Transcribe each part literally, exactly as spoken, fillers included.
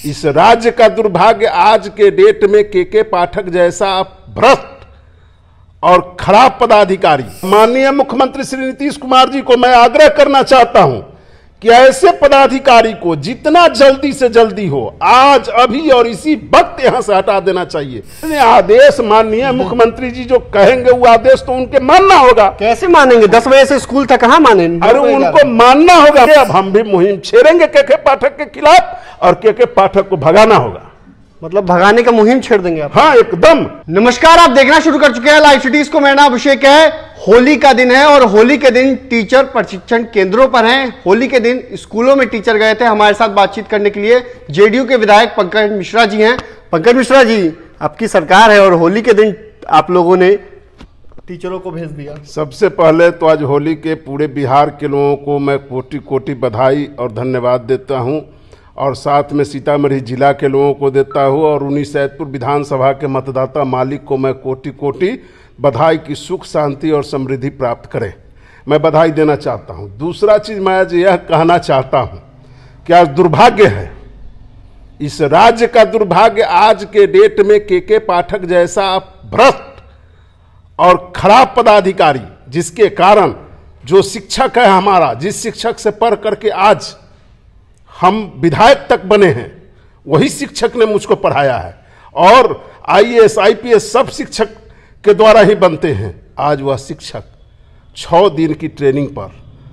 इस राज्य का दुर्भाग्य आज के डेट में के के पाठक जैसा भ्रष्ट और खराब पदाधिकारी। माननीय मुख्यमंत्री श्री नीतीश कुमार जी को मैं आग्रह करना चाहता हूं कि ऐसे पदाधिकारी को जितना जल्दी से जल्दी हो आज अभी और इसी वक्त यहां से हटा देना चाहिए। आदेश माननीय मुख्यमंत्री जी जो कहेंगे वो आदेश तो उनके मानना होगा। कैसे मानेंगे? दस बजे से स्कूल था, कहां मानेंगे? अरे उनको मानना होगा। अब हम भी मुहिम छेड़ेंगे के के पाठक के खिलाफ और के के पाठक को भगाना होगा। मतलब भगाने का मुहिम छेड़ देंगे आप? हाँ एकदम। नमस्कार, आप देखना शुरू कर चुके हैं लाइव सिटीज को। मेरा नाम अभिषेक है। होली का दिन है और होली के दिन टीचर प्रशिक्षण केंद्रों पर हैं। होली के दिन स्कूलों में टीचर गए थे। हमारे साथ बातचीत करने के लिए जेडीयू के विधायक पंकज मिश्रा जी हैं। पंकज मिश्रा जी, आपकी सरकार है और होली के दिन आप लोगों ने टीचरों को भेज दिया। सबसे पहले तो आज होली के पूरे बिहार के लोगों को मैं कोटि कोटि बधाई और धन्यवाद देता हूं और साथ में सीतामढ़ी जिला के लोगों को देता हूं और उन्हीं सैदपुर विधानसभा के मतदाता मालिक को मैं कोटि कोटि बधाई की सुख शांति और समृद्धि प्राप्त करें, मैं बधाई देना चाहता हूं। दूसरा चीज मैं आज यह कहना चाहता हूं कि आज दुर्भाग्य है, इस राज्य का दुर्भाग्य आज के डेट में के के पाठक जैसा भ्रष्ट और खराब पदाधिकारी, जिसके कारण जो शिक्षक है हमारा, जिस शिक्षक से पढ़ करके आज हम विधायक तक बने हैं, वही शिक्षक ने मुझको पढ़ाया है और आईएएस आईपीएस सब शिक्षक के द्वारा ही बनते हैं। आज वह शिक्षक छः दिन की ट्रेनिंग पर,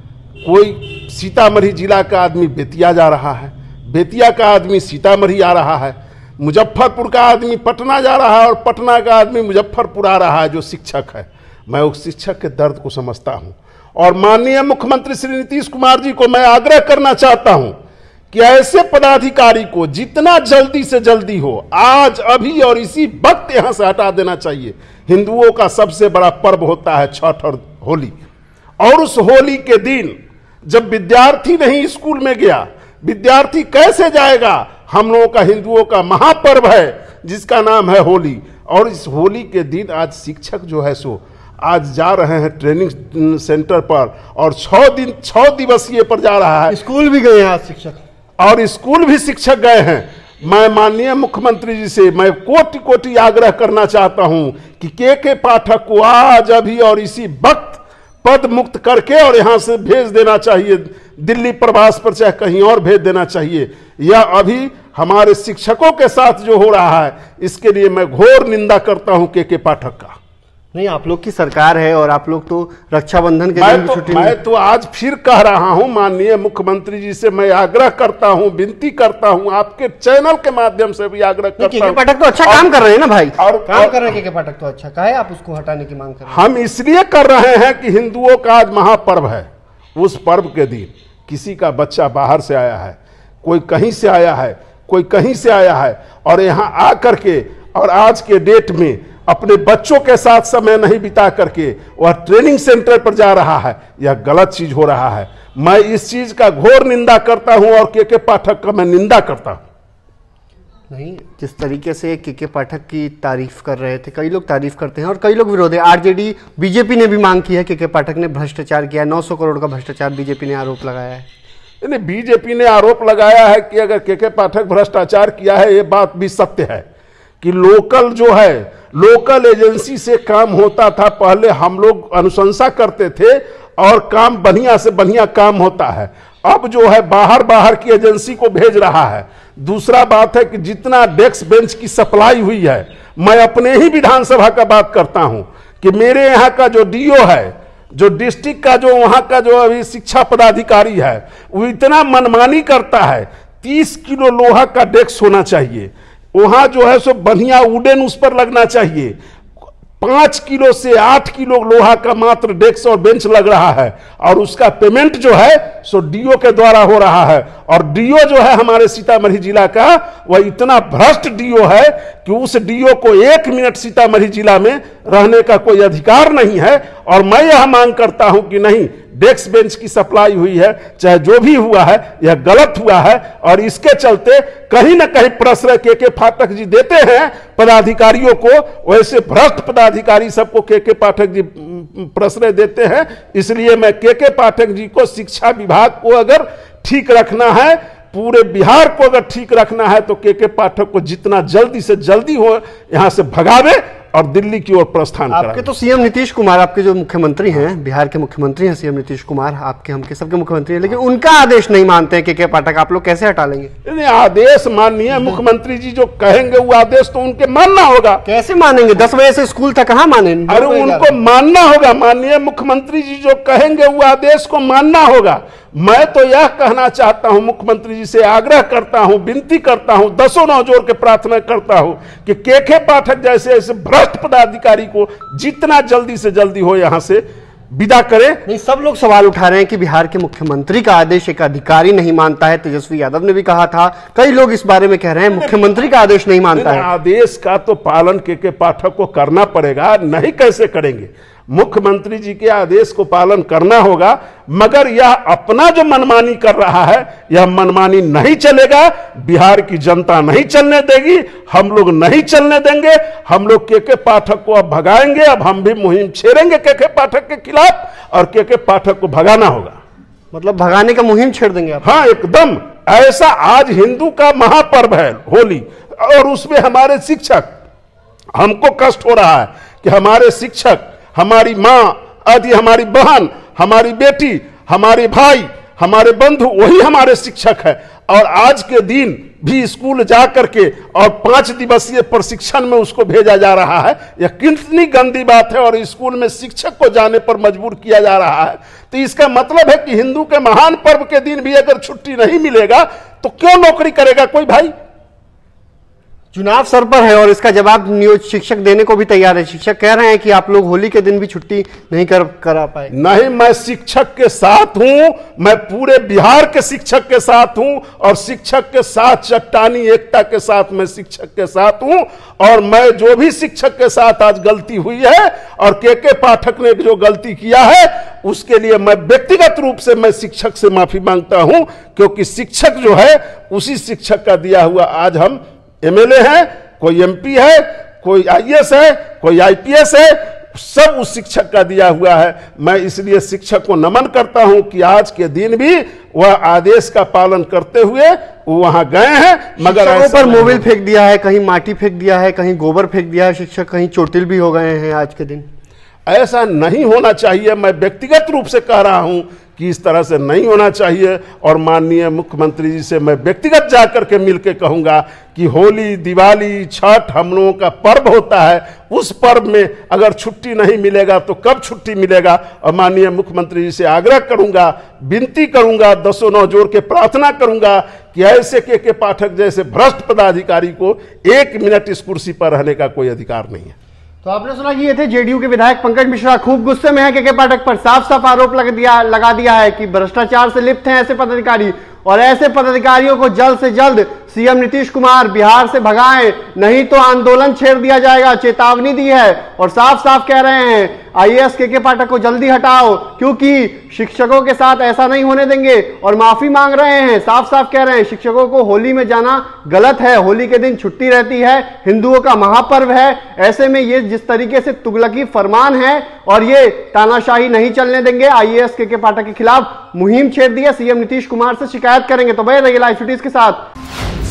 कोई सीतामढ़ी जिला का आदमी बेतिया जा रहा है, बेतिया का आदमी सीतामढ़ी आ रहा है, मुजफ्फरपुर का आदमी पटना जा रहा है और पटना का आदमी मुजफ्फरपुर आ रहा है। जो शिक्षक है, मैं उस शिक्षक के दर्द को समझता हूं और माननीय मुख्यमंत्री श्री नीतीश कुमार जी को मैं आग्रह करना चाहता हूं कि ऐसे पदाधिकारी को जितना जल्दी से जल्दी हो आज अभी और इसी वक्त यहां से हटा देना चाहिए। हिंदुओं का सबसे बड़ा पर्व होता है छठ और होली, और उस होली के दिन जब विद्यार्थी नहीं स्कूल में गया, विद्यार्थी कैसे जाएगा? हम लोगों का हिंदुओं का महापर्व है जिसका नाम है होली, और इस होली के दिन आज शिक्षक जो है सो आज जा रहे हैं ट्रेनिंग सेंटर पर और छह दिन छह दिवसीय पर जा रहा है। स्कूल भी गए हैं आज शिक्षक और स्कूल भी शिक्षक गए हैं। मैं माननीय मुख्यमंत्री जी से मैं कोटि कोटि आग्रह करना चाहता हूं कि के के पाठक को आज अभी और इसी वक्त पद मुक्त करके और यहां से भेज देना चाहिए, दिल्ली प्रवास पर चाहे कहीं और भेज देना चाहिए। यह अभी हमारे शिक्षकों के साथ जो हो रहा है, इसके लिए मैं घोर निंदा करता हूं के के पाठक का। नहीं, आप लोग की सरकार है और आप लोग तो रक्षाबंधन के मैं दिन तो, छुट्टी मैं तो आज फिर कह रहा हूं, माननीय मुख्यमंत्री जी से मैं आग्रह करता हूं, विनती करता हूं, आपके चैनल के माध्यम से भी आग्रह करता हूं। के के पाठक तो अच्छा और, काम कर रहे हैं ना भाई, और काम कर रहे हैं। के के पाठक तो अच्छा, काहे आप उसको हटाने की मांग कर रहे हैं? हम इसलिए कर रहे हैं कि हिंदुओं का आज महापर्व है। उस पर्व के दिन किसी का बच्चा बाहर से आया है, कोई कहीं से आया है, कोई कहीं से आया है और यहाँ आ करके और आज के डेट में अपने बच्चों के साथ समय नहीं बिता करके वह ट्रेनिंग सेंटर पर जा रहा है, यह गलत चीज हो रहा है। मैं इस चीज का घोर निंदा करता हूं और के के पाठक का मैं निंदा करता हूं। नहीं, जिस तरीके से के के पाठक की तारीफ कर रहे थे, कई लोग तारीफ करते हैं और कई लोग विरोध है। आरजेडी बीजेपी ने भी मांग की है के के पाठक ने भ्रष्टाचार किया, नौ सौ करोड़ का भ्रष्टाचार बीजेपी ने आरोप लगाया है। नहीं, बीजेपी ने आरोप लगाया है कि अगर के के पाठक भ्रष्टाचार किया है, ये बात भी सत्य है कि लोकल जो है, लोकल एजेंसी से काम होता था। पहले हम लोग अनुशंसा करते थे और काम बढ़िया से बढ़िया काम होता है। अब जो है बाहर बाहर की एजेंसी को भेज रहा है। दूसरा बात है कि जितना डेस्क बेंच की सप्लाई हुई है, मैं अपने ही विधानसभा का बात करता हूं कि मेरे यहाँ का जो डीओ है, जो डिस्ट्रिक्ट का जो वहां का जो अभी शिक्षा पदाधिकारी है, वो इतना मनमानी करता है। तीस किलो लोहा का डेस्क होना चाहिए, वहां जो है सो बढ़िया वुडन उस पर लगना चाहिए। पांच किलो से आठ किलो लोहा का मात्र डेस्क और बेंच लग रहा है और उसका पेमेंट जो है सो डीओ के द्वारा हो रहा है। और डीओ जो है हमारे सीतामढ़ी जिला का, वह इतना भ्रष्ट डीओ है कि उस डीओ को एक मिनट सीतामढ़ी जिला में रहने का कोई अधिकार नहीं है। और मैं यह मांग करता हूं कि नहीं, डेस्क बेंच की सप्लाई हुई है, चाहे जो भी हुआ है, यह गलत हुआ है और इसके चलते कहीं ना कहीं प्रश्रय के के पाठक जी देते हैं पदाधिकारियों को, वैसे भ्रष्ट पदाधिकारी सबको के के पाठक जी प्रश्रय देते हैं। इसलिए मैं के के पाठक जी को, शिक्षा विभाग को अगर ठीक रखना है, पूरे बिहार को अगर ठीक रखना है तो के के पाठक को जितना जल्दी से जल्दी हो यहां से भगावे और दिल्ली की ओर प्रस्थान करावे। आपके तो सीएम नीतीश कुमार, आपके जो मुख्यमंत्री हैं, बिहार के मुख्यमंत्री हैं सीएम नीतीश कुमार, आपके हमके सबके मुख्यमंत्री हैं, लेकिन उनका आदेश नहीं मानते हैं के के पाठक, आप लोग कैसे हटा लेंगे? आदेश माननीय मुख्यमंत्री जी जो कहेंगे वो आदेश तो उनके मानना होगा। कैसे मानेंगे? दस बजे से स्कूल था, कहाँ मानेंगे? अरे उनको मानना होगा, माननीय मुख्यमंत्री जी जो कहेंगे वो आदेश को मानना होगा। मैं तो यह कहना चाहता हूं, मुख्यमंत्री जी से आग्रह करता हूं, विनती करता हूं, दसों नौ जोड़ के प्रार्थना करता हूं कि के के पाठक जैसे ऐसे भ्रष्ट पदाधिकारी को जितना जल्दी से जल्दी हो यहां से विदा करें। नहीं, सब लोग सवाल उठा रहे हैं कि बिहार के मुख्यमंत्री का आदेश एक अधिकारी नहीं मानता है। तेजस्वी यादव ने भी कहा था, कई लोग इस बारे में कह रहे हैं मुख्यमंत्री का आदेश नहीं मानता है। आदेश का तो पालन के के पाठक को करना पड़ेगा, नहीं कैसे करेंगे? मुख्यमंत्री जी के आदेश को पालन करना होगा, मगर यह अपना जो मनमानी कर रहा है यह मनमानी नहीं चलेगा। बिहार की जनता नहीं चलने देगी, हम लोग नहीं चलने देंगे। हम लोग के के पाठक को अब भगाएंगे। अब हम भी मुहिम छेड़ेंगे के के पाठक के खिलाफ और के के पाठक को भगाना होगा। मतलब भगाने का मुहिम छेड़ देंगे आप? हाँ, एकदम ऐसा। आज हिंदू का महापर्व है होली, और उसमें हमारे शिक्षक, हमको कष्ट हो रहा है कि हमारे शिक्षक, हमारी माँ आदि, हमारी बहन, हमारी बेटी, हमारे भाई, हमारे बंधु वही हमारे शिक्षक है। और आज के दिन भी स्कूल जा करके और पांच दिवसीय प्रशिक्षण में उसको भेजा जा रहा है। यह कितनी गंदी बात है, और स्कूल में शिक्षक को जाने पर मजबूर किया जा रहा है। तो इसका मतलब है कि हिंदू के महान पर्व के दिन भी अगर छुट्टी नहीं मिलेगा तो क्यों नौकरी करेगा कोई भाई? चुनाव सर पर है और इसका जवाब नियोजित शिक्षक देने को भी तैयार है। शिक्षक कह रहे हैं कि आप लोग होली के दिन भी छुट्टी नहीं कर करा पाए। नहीं, मैं शिक्षक के साथ हूं, मैं पूरे बिहार के शिक्षक के साथ हूं, और शिक्षक के साथ चट्टानी एकता के साथ मैं शिक्षक के साथ हूं। और मैं जो भी शिक्षक के साथ आज गलती हुई है और के के पाठक ने जो गलती किया है उसके लिए मैं व्यक्तिगत रूप से मैं शिक्षक से माफी मांगता हूं, क्योंकि शिक्षक जो है उसी शिक्षक का दिया हुआ आज हम एमएलए है, कोई एमपी है, कोई आईएएस है, कोई आईपीएस है, सब उस शिक्षक का दिया हुआ है। मैं इसलिए शिक्षक को नमन करता हूं कि आज के दिन भी वह आदेश का पालन करते हुए वहां गए हैं। मगर शिक्षकों पर मोबाइल फेंक दिया है, कहीं माटी फेंक दिया है, कहीं गोबर फेंक दिया है, शिक्षक कहीं चोटिल भी हो गए हैं आज के दिन। ऐसा नहीं होना चाहिए। मैं व्यक्तिगत रूप से कह रहा हूं कि इस तरह से नहीं होना चाहिए, और माननीय मुख्यमंत्री जी से मैं व्यक्तिगत जाकर के मिलकर कहूंगा कि होली, दिवाली, छठ हम लोगों का पर्व होता है। उस पर्व में अगर छुट्टी नहीं मिलेगा तो कब छुट्टी मिलेगा? और माननीय मुख्यमंत्री जी से आग्रह करूंगा, विनती करूंगा, दसों नौ जोड़ के प्रार्थना करूंगा कि ऐसे के के पाठक जैसे भ्रष्ट पदाधिकारी को एक मिनट इस कुर्सी पर रहने का कोई अधिकार नहीं है। तो आपने सुना कि ये थे जेडीयू के विधायक पंकज मिश्रा, खूब गुस्से में है के के पाठक पर। साफ साफ आरोप लग दिया लगा दिया है कि भ्रष्टाचार से लिप्त हैं ऐसे पदाधिकारी, और ऐसे पदाधिकारियों को जल्द से जल्द सीएम नीतीश कुमार बिहार से भगाएं, नहीं तो आंदोलन छेड़ दिया जाएगा, चेतावनी दी है। और साफ साफ कह रहे हैं आईएएस के के पाठक को जल्दी हटाओ, क्योंकि शिक्षकों के साथ ऐसा नहीं होने देंगे। और माफी मांग रहे हैं, साफ साफ कह रहे हैं शिक्षकों को होली में जाना गलत है, होली के दिन छुट्टी रहती है, हिंदुओं का महापर्व है। ऐसे में ये जिस तरीके से तुगलकी फरमान है और ये तानाशाही नहीं चलने देंगे। आईएएस के के पाठक के खिलाफ मुहिम छेड़ दी है, सीएम नीतीश कुमार से शिकायत करेंगे। तो बने रहिए लाइव सिटीज के साथ।